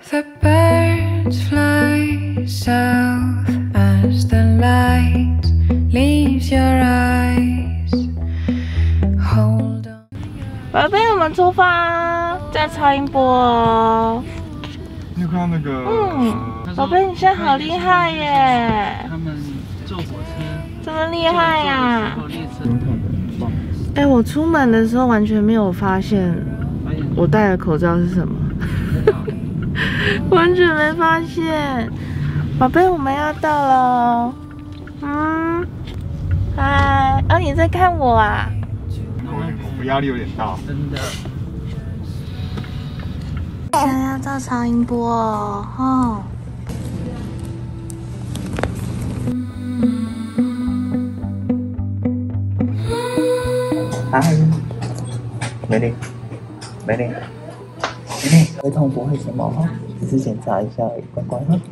The birds fly south as the light leaves your eyes. Hold on. 宝贝，我们出发，在超音波哦。 你有看到那个？ 宝贝，你现在好厉害耶！ 他们坐火车这么厉害呀！ 坐列车。 哎，我出门的时候完全没有发现我戴的口罩是什么，完全没发现。宝贝，我们要到了。嗨，哦，你在看我啊？ 我压力有点大。 真的。 现在要照超音波哦， 嗨，美丽，会痛不会什么哈，只是检查一下而已，乖乖哈。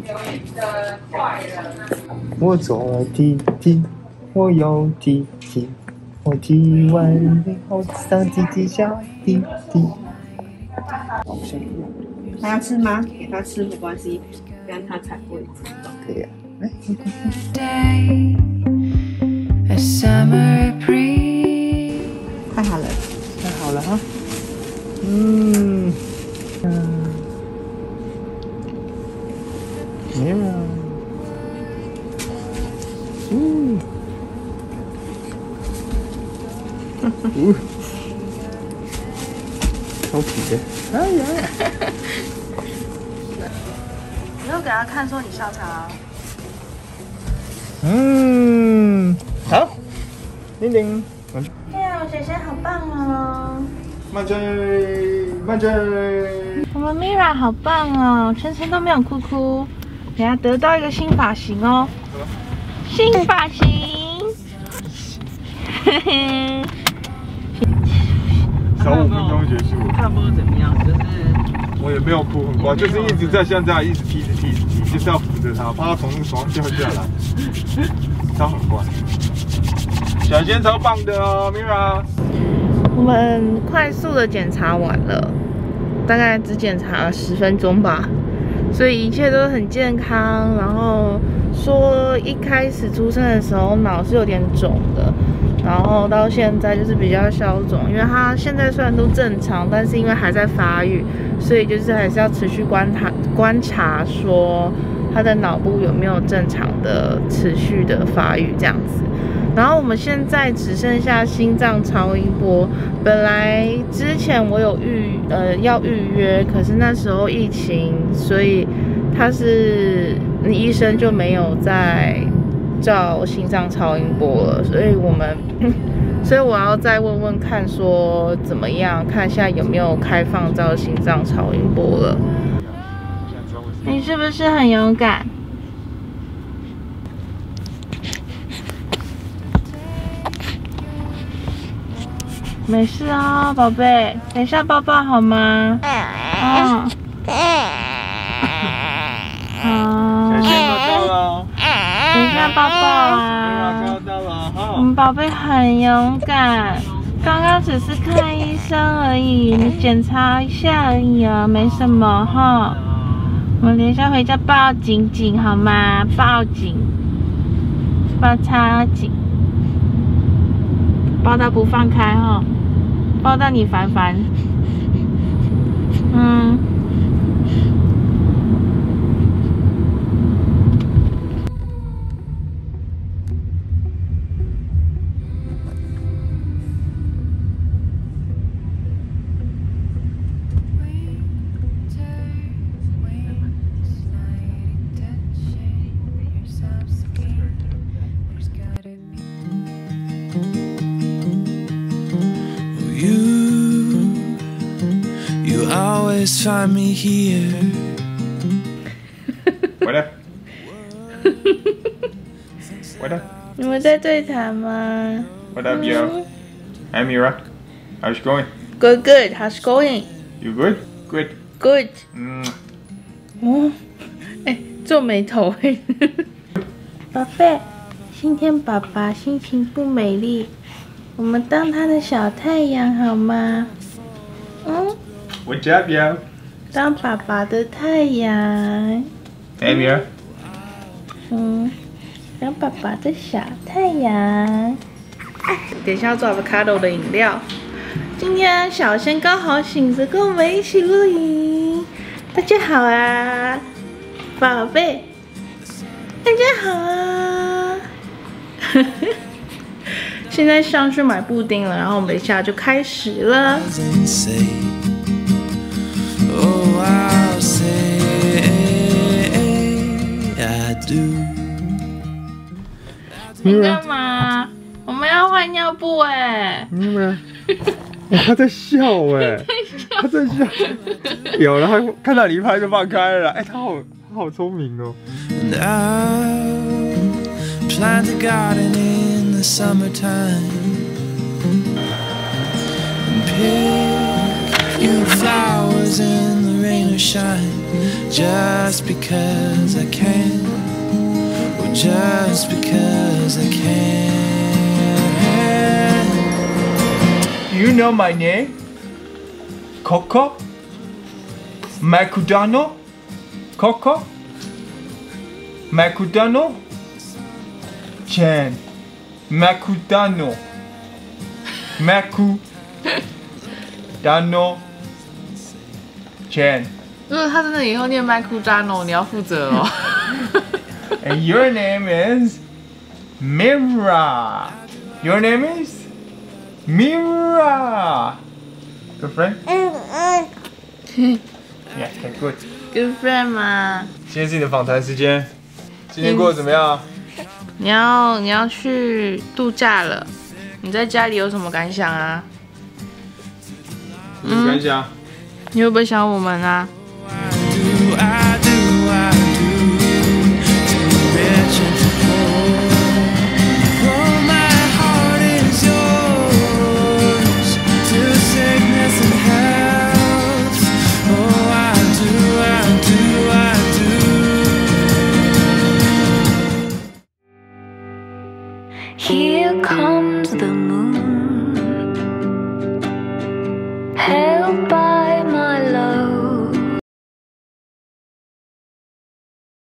我左踢踢，我右踢踢，我踢完以后上踢踢下踢踢。好像他要吃吗？给他吃没关系，让他才会知道。 可以啊。 Day, a summer breeze. 太好了， 太好了哈。没有。超皮的。哎呀！ 你又给他看说你笑他。 好，叮叮。 哎呀，我姐姐好棒哦！ 慢追，慢追。 我们 Mira 好棒哦，全程都没有哭哭，给她得到一个新发型哦，新发型。嘿嘿。 少5分钟结束。 差不多怎么样？就是我也没有哭很乖，就是一直在像这样一直踢，就是要扶着他，怕他从那个床上掉下来。他很乖，小仙超棒的哦 ，Mira。 我们快速的检查完了，大概只检查了10分钟吧，所以一切都很健康。然后说一开始出生的时候脑是有点肿的，然后到现在就是比较消肿，因为他现在虽然都正常，但是因为还在发育，所以就是还是要持续观察说他的脑部有没有正常的持续的发育这样子。然后我们现在只剩下心脏超音波，本来之前我有要预约，可是那时候疫情，所以医生就没有再照心脏超音波了，所以我要再问问看说怎么样，看一下有没有开放照心脏超音波了。你是不是很勇敢？没事啊，宝贝，等一下抱抱好吗？好。 小仙到了， 等一下抱抱啊！ 到了哈。 我们宝贝很勇敢，刚刚只是看医生而已，你检查一下而已啊，没什么哈。我们等一下回家抱紧紧好吗？抱紧，抱超紧，抱到不放开哈，抱到你烦。 You always find me here. 回来。回来。 你们在对谈吗 What up, yo? Hi, Mira. How's it going? Good. How's it going? You good? Good. Good. 哦，哎，皱眉头哎。宝贝，今天爸爸心情不美丽，我们当他的小太阳好吗？ Good job, yo. 当爸爸的太阳。 哎，米儿， 当爸爸的小太阳。等一下要做 avocado 的饮料。今天小仙刚好醒着，跟我们一起录影。大家好啊，宝贝。大家好啊。现在上去买布丁了，然后我们等一下就开始了。 doesn't say. Oh, I'll say I do. 你干嘛？我们要换尿布哎、 米儿，他在笑哎，他在笑。有了，他看到你一拍就放开了。哎，他好聪明哦。 And I'll plant a garden in the summertime and pick you flowers in the rain or shine, just because I can, or just because I can. You know my name? Coco? Macudano? Coco? Macudano? Chan. Macudano. Macudano. Chan. 如果他真的以后念麦库扎诺，你要负责哦。 And your name is Mira. Your name is Mira. Good friend? Yeah, okay, good. Good friend 嘛， 今天是你的访谈时间，今天过得怎么样？ 你要去度假了，你在家里有什么感想啊？ 有什么感想？ 你会不会想我们啊？ I do, too rich and too poor. Oh, my heart is yours, to sickness and health. Oh, I do. Here comes the